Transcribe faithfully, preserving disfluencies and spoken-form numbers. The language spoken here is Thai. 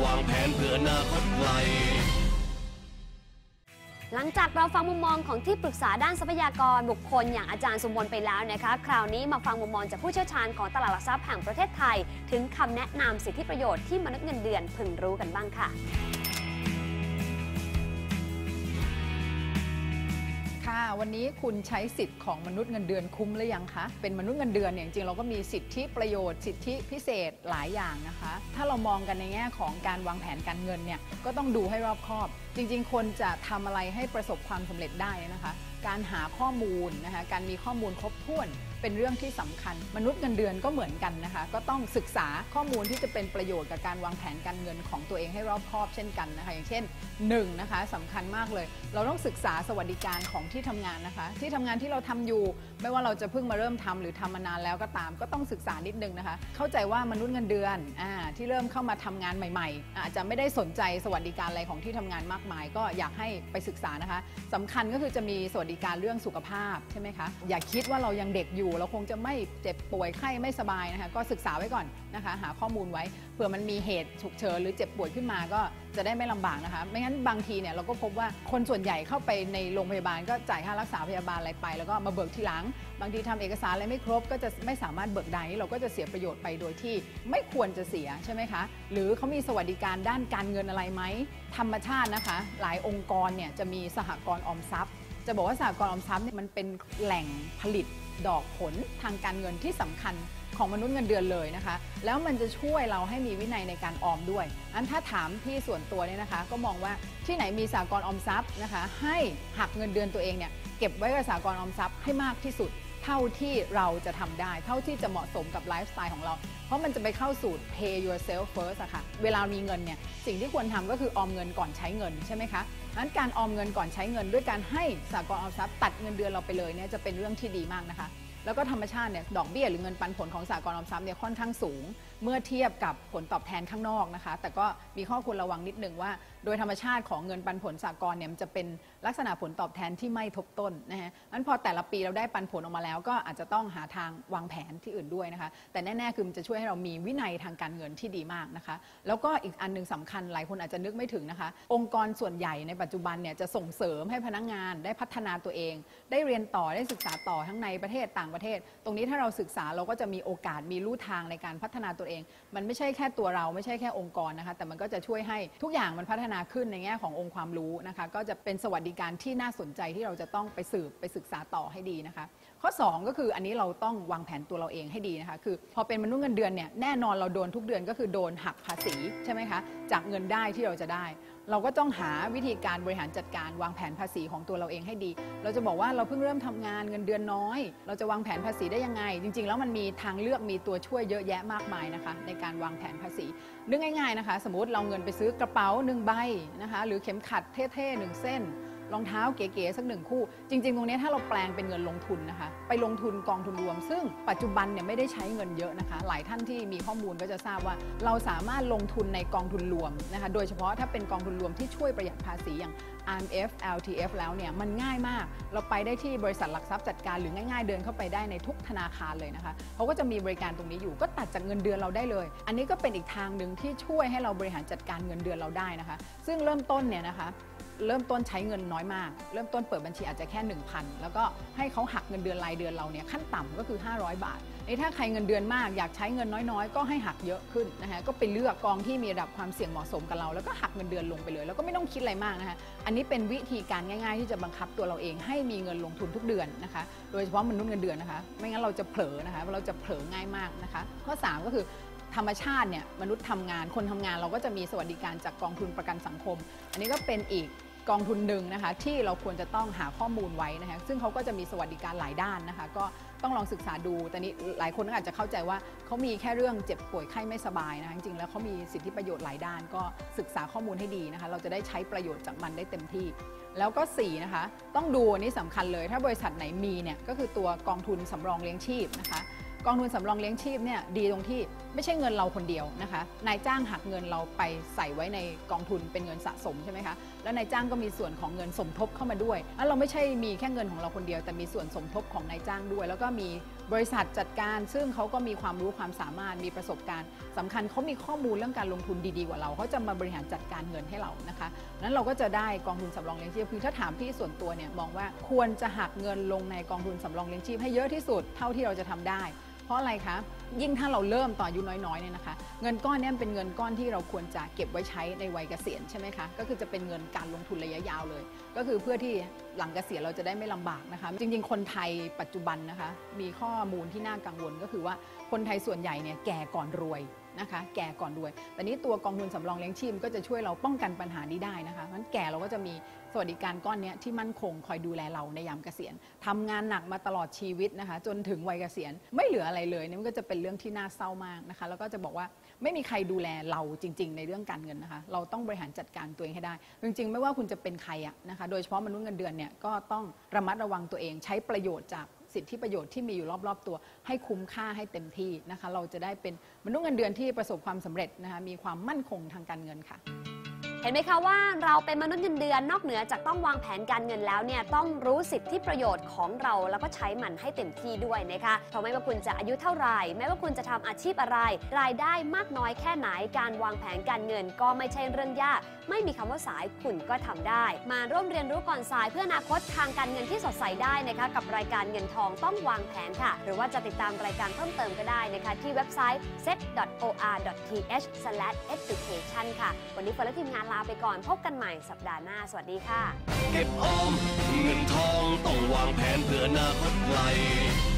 วางแผนเพื่ออนาคตไกลหลังจากเราฟังมุมมองของที่ปรึกษาด้านทรัพยากรบุคคลอย่างอาจารย์สุมนไปแล้วนะคะคราวนี้มาฟังมุมมองจากผู้เชี่ยวชาญของตลาดหลักทรัพย์แห่งประเทศไทยถึงคำแนะนำสิทธิประโยชน์ที่มนุษย์เงินเดือนพึงรู้กันบ้างค่ะค่ะวันนี้คุณใช้สิทธิ์ของมนุษย์เงินเดือนคุ้มหรือยังคะเป็นมนุษย์เงินเดือนเนี่ยจริงๆเราก็มีสิทธิประโยชน์สิทธิพิเศษหลายอย่างนะคะถ้าเรามองกันในแง่ของการวางแผนการเงินเนี่ยก็ต้องดูให้รอบคอบจริงๆคนจะทำอะไรให้ประสบความสำเร็จได้นะคะการหาข้อมูลนะคะการมีข้อมูลครบถ้วนเป็นเรื่องที่สำคัญมนุษย์เงินเดือนก็เหมือนกันนะคะก็ต้องศึกษาข้อมูลที่จะเป็นประโยชน์กับการวางแผนการเงินของตัวเองให้รอบคอบเช่นกันนะคะอย่างเช่นหนึ่งนะคะสำคัญมากเลยเราต้องศึกษาสวัสดิการของที่ทำงานนะคะที่ทำงานที่เราทำอยู่ไม่ว่าเราจะเพิ่งมาเริ่มทำหรือทำมานานแล้วก็ตามก็ต้องศึกษานิดนึงนะคะเข้าใจว่ามนุษย์เงินเดือนอ่าที่เริ่มเข้ามาทำงานใหม่ๆอาจจะไม่ได้สนใจสวัสดิการอะไรของที่ทำงานมากมายก็อยากให้ไปศึกษานะคะสำคัญก็คือจะมีสวัสดิการเรื่องสุขภาพใช่ไหมคะอย่าคิดว่าเรายังเด็กอยู่เราคงจะไม่เจ็บป่วยไข้ไม่สบายนะคะก็ศึกษาไว้ก่อนนะคะหาข้อมูลไว้เผื่อมันมีเหตุฉุกเฉินหรือเจ็บป่วยขึ้นมาก็จะได้ไม่ลำบากนะคะไม่งั้นบางทีเนี่ยเราก็พบว่าคนส่วนใหญ่เข้าไปในโรงพยาบาลก็จ่ายค่ารักษาพยาบาลอะไรไปแล้วก็มาเบิกทีหลังบางทีทำเอกสารอะไรไม่ครบก็จะไม่สามารถเบิกได้เราก็จะเสียประโยชน์ไปโดยที่ไม่ควรจะเสียใช่ไหมคะหรือเขามีสวัสดิการด้านการเงินอะไรไหมธรรมชาตินะคะหลายองค์กรเนี่ยจะมีสหกรณ์ออมทรัพย์จะบอกว่าสหกรณ์ออมทรัพย์เนี่ยมันเป็นแหล่งผลิตดอกผลทางการเงินที่สำคัญของมนุษย์เงินเดือนเลยนะคะแล้วมันจะช่วยเราให้มีวินัยในการออมด้วยอันถ้าถามพี่ส่วนตัวเนี่ยนะคะก็มองว่าที่ไหนมีสหกรณ์ออมทรัพย์นะคะให้หักเงินเดือนตัวเองเนี่ยเก็บไว้กับสหกรณ์ออมทรัพย์ให้มากที่สุดเท่าที่เราจะทำได้เท่าที่จะเหมาะสมกับไลฟ์สไตล์ของเราเพราะมันจะไปเข้าสูตร pay yourself first อะค่ะเวลามีเงินเนี่ยสิ่งที่ควรทำก็คือออมเงินก่อนใช้เงินใช่ไหมคะงั้นการออมเงินก่อนใช้เงินด้วยการให้สหกรณ์ออมทรัพย์ตัดเงินเดือนเราไปเลยเนี่ยจะเป็นเรื่องที่ดีมากนะคะแล้วก็ธรรมชาติเนี่ยดอกเบี้ยหรือเงินปันผลของสหกรณ์ออมทรัพย์เนี่ยค่อนข้างสูงเมื่อเทียบกับผลตอบแทนข้างนอกนะคะแต่ก็มีข้อควรระวังนิดนึงว่าโดยธรรมชาติของเงินปันผลสหกรณ์เนี่ยมันจะเป็นลักษณะผลตอบแทนที่ไม่ทบต้นนะฮะงั้นพอแต่ละปีเราได้ปันผลออกมาแล้วก็อาจจะต้องหาทางวางแผนที่อื่นด้วยนะคะแต่แน่ๆคือมันจะช่วยให้เรามีวินัยทางการเงินที่ดีมากนะคะแล้วก็อีกอันนึงสำคัญหลายคนอาจจะนึกไม่ถึงนะคะองค์กรส่วนใหญ่ในปัจจุบันเนี่ยจะส่งเสริมให้พนักงานได้พัฒนาตัวเองได้เรียนต่อได้ศึกษาต่อทั้งในประเทศต่างประเทศตรงนี้ถ้าเราศึกษาเราก็จะมีโอกาสมีลู่ทางในการพัฒนาตัวเองมันไม่ใช่แค่ตัวเราไม่ใช่แค่องค์กรนะคะแต่มันก็จะช่วยให้ทุกอย่างมันพัฒนาขึ้นในแง่ขององค์ความรู้นะคะก็จะเป็นสวัสดิการที่น่าสนใจที่เราจะต้องไปสืบไปศึกษาต่อให้ดีนะคะข้อสองก็คืออันนี้เราต้องวางแผนตัวเราเองให้ดีนะคะคือพอเป็นมนุษย์เงินเดือนเนี่ยแน่นอนเราโดนทุกเดือนก็คือโดนหักภาษีใช่ไหมคะจากเงินได้ที่เราจะได้เราก็ต้องหาวิธีการบริหารจัดการวางแผนภาษีของตัวเราเองให้ดีเราจะบอกว่าเราเพิ่งเริ่มทำงานเงินเดือนน้อยเราจะวางแผนภาษีได้ยังไงจริงๆแล้วมันมีทางเลือกมีตัวช่วยเยอะแยะมากมายนะคะในการวางแผนภาษีนึกง่ายๆนะคะสมมติเราเงินไปซื้อกระเป๋าหนึ่งใบนะคะหรือเข็มขัดเท่ๆหนึ่งเส้นรองเท้าเก๋ๆสักหนึ่งคู่จริงๆตรงนี้ถ้าเราแปลงเป็นเงินลงทุนนะคะไปลงทุนกองทุนรวมซึ่งปัจจุบันเนี่ยไม่ได้ใช้เงินเยอะนะคะหลายท่านที่มีข้อมูลก็จะทราบว่าเราสามารถลงทุนในกองทุนรวมนะคะโดยเฉพาะถ้าเป็นกองทุนรวมที่ช่วยประหยัดภาษีอย่าง อาร์ เอ็ม เอฟ แอล ที เอฟ แล้วเนี่ยมันง่ายมากเราไปได้ที่บริษัทหลักทรัพย์จัดการหรือง่ายๆเดินเข้าไปได้ในทุกธนาคารเลยนะคะเขาก็จะมีบริการตรงนี้อยู่ก็ตัดจากเงินเดือนเราได้เลยอันนี้ก็เป็นอีกทางหนึ่งที่ช่วยให้เราบริหารจัดการเงินเดือนเราได้นะคะซึ่งเริ่มต้นเนี่ยนะคะเริ่มต้นใช้เงินน้อยมากเริ่มต้นเปิดบัญชีอาจจะแค่ หนึ่งพัน แล้วก็ให้เขาหักเงินเดือนรายเดือนเราเนี่ยขั้นต่ำก็คือห้าร้อยบาทในถ้าใครเงินเดือนมากอยากใช้เงินน้อยๆก็ให้หักเยอะขึ้นนะคะก็ไปเลือกกองที่มีระดับความเสี่ยงเหมาะสมกับเราแล้วก็หักเงินเดือนลงไปเลยแล้วก็ไม่ต้องคิดอะไรมากนะคะอันนี้เป็นวิธีการง่ายๆที่จะบังคับตัวเราเองให้มีเงินลงทุนทุกเดือนนะคะโดยเฉพาะมนุษย์เงินเดือนนะคะไม่งั้นเราจะเผลอนะคะเราจะเผลอง่ายมากนะคะข้อสามก็คือธรรมชาติเนี่ยมนุษย์ทำงานคนทำงานเราก็จะมีสวัสดิการจากกองทุนประกันสังคมอันนี้ก็เป็นอีกกองทุนหนึ่งนะคะที่เราควรจะต้องหาข้อมูลไว้นะคะซึ่งเขาก็จะมีสวัสดิการหลายด้านนะคะก็ต้องลองศึกษาดูแต่นี้หลายคนก็อาจจะเข้าใจว่าเขามีแค่เรื่องเจ็บป่วยไข้ไม่สบายนะคะจริงๆแล้วเขามีสิทธิประโยชน์หลายด้านก็ศึกษาข้อมูลให้ดีนะคะเราจะได้ใช้ประโยชน์จากมันได้เต็มที่แล้วก็สี่นะคะต้องดูอันนี้สำคัญเลยถ้าบริษัทไหนมีเนี่ยก็คือตัวกองทุนสำรองเลี้ยงชีพนะคะกองทุนสำรองเลี้ยงชีพเนี่ยดีตรงที่ไม่ใช่เงินเราคนเดียวนะคะนายจ้างหักเงินเราไปใส่ไว้ในกองทุนเป็นเงินสะสมใช่ไหมคะแล้วนายจ้างก็มีส่วนของเงินสมทบเข้ามาด้วยแล้วเราไม่ใช่มีแค่เงินของเราคนเดียวแต่มีส่วนสมทบของนายจ้างด้วยแล้วก็มีบริษัทจัดการซึ่งเขาก็มีความรู้ความสามารถมีประสบการณ์สำคัญเขามีข้อมูลเรื่องการลงทุนดีๆกว่าเราเขาจะมาบริหารจัดการเงินให้เรานะคะนั้นเราก็จะได้กองทุนสำรองเลี้ยงชีพคือถ้าถามพี่ส่วนตัวเนี่ยมองว่าควรจะหักเงินลงในกองทุนสำรองเลี้ยงชีพให้เยอะที่สุดเท่าที่เราจะทำได้เพราะอะไรคะยิ่งถ้าเราเริ่มตอนอายุน้อยๆเนี่ยนะคะเงินก้อนนี้เป็นเงินก้อนที่เราควรจะเก็บไว้ใช้ในวัยเกษียณใช่ไหมคะก็คือจะเป็นเงินการลงทุนระยะยาวเลยก็คือเพื่อที่หลังเกษียณเราจะได้ไม่ลำบากนะคะจริงๆคนไทยปัจจุบันนะคะมีข้อมูลที่น่ากังวลก็คือว่าคนไทยส่วนใหญ่เนี่ยแก่ก่อนรวยนะคะแก่ก่อนรวยแต่นี้ตัวกองทุนสำรองเลี้ยงชีพก็จะช่วยเราป้องกันปัญหานี้ได้นะคะงั้นแก่เราก็จะมีสวัสดิการก้อนนี้ที่มั่นคงคอยดูแลเราในยามเกษียณทำงานหนักมาตลอดชีวิตนะคะจนถึงวัยเกษียณไม่เหลืออะไรเลยนี่มันก็จะเป็นเรื่องที่น่าเศร้ามากนะคะแล้วก็จะบอกว่าไม่มีใครดูแลเราจริงๆในเรื่องการเงินนะคะเราต้องบริหารจัดการตัวเองให้ได้จริงๆไม่ว่าคุณจะเป็นใครอะนะคะโดยเฉพาะมนุษย์เงินเดือนเนี่ยก็ต้องระมัดระวังตัวเองใช้ประโยชน์จากสิทธิประโยชน์ที่มีอยู่รอบๆตัวให้คุ้มค่าให้เต็มที่นะคะเราจะได้เป็นมนุษย์เงินเดือนที่ประสบความสำเร็จนะคะมีความมั่นคงทางการเงินค่ะเห็นไหมคะว่าเราเป็นมนุษย์เงินเดือนนอกเหนือจากต้องวางแผนการเงินแล้วเนี่ยต้องรู้สิทธิประโยชน์ของเราแล้วก็ใช้มันให้เต็มที่ด้วยนะคะเพราะไม่ว่าคุณจะอายุเท่าไหร่ไม่ว่าคุณจะทำอาชีพอะไรรายได้มากน้อยแค่ไหนการวางแผนการเงินก็ไม่ใช่เรื่องยากไม่มีคำว่าสายคุณก็ทำได้มาร่วมเรียนรู้ก่อนสายเพื่ออนาคตทางการเงินที่สดใสได้นะคะกับรายการเงินทองต้องวางแผนค่ะหรือว่าจะติดตามรายการเพิ่มเติมก็ได้นะคะที่เว็บไซต์ เซ็ต ดอท โอ อาร์ ดอท ที เอช สแลช เอดูเคชั่น ค่ะวันนี้เฟิร์นและทีมงานลาไปก่อนพบกันใหม่สัปดาห์หน้าสวัสดีค่ะเก็บออมเงินทองต้องวางแผนเพื่ออนาคตไกล